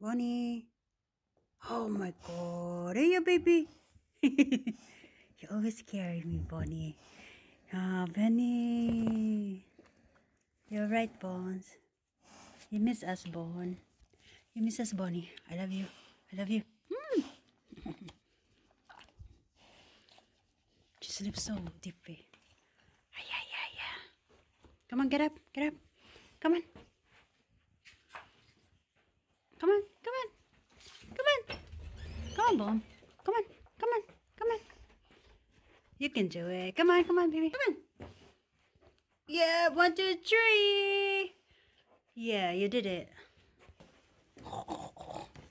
Bonnie. Oh my god. Hey, you baby. You always carry me, Bonnie. Ah, Benny. You're right, Bones. You miss us, Bon. You miss us, Bonnie. I love you. I love you. She sleeps so deeply. Ay, ay, ay, ay. Come on, get up. Get up. Come on. Come on. Come on. Come on. Come on, Bon. Come on. Come on. Come on. You can do it. Come on. Come on, baby. Come on. Yeah, 1, 2, 3. Yeah, you did it.